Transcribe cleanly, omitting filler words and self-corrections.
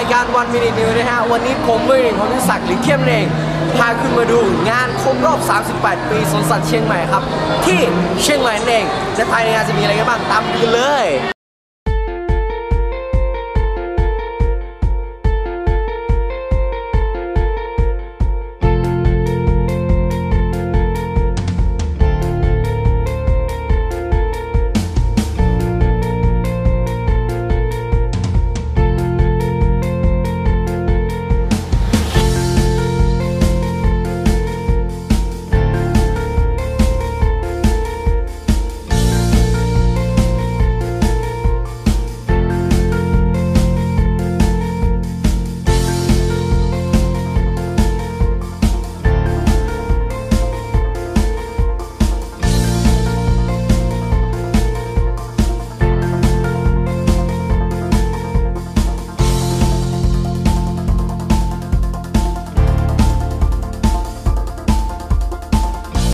ายการวันมินินิวนะฮะวันนี้ผมวิรินทร์ พรหมศักดิ์หรือเข้มเองพาคุณมาดูงานครบรอบ 38 ปีสวนสัตว์เชียงใหม่ครับที่เชียงใหม่เองและภายในงานจะมีอะไรกันบ้างตามดูเลย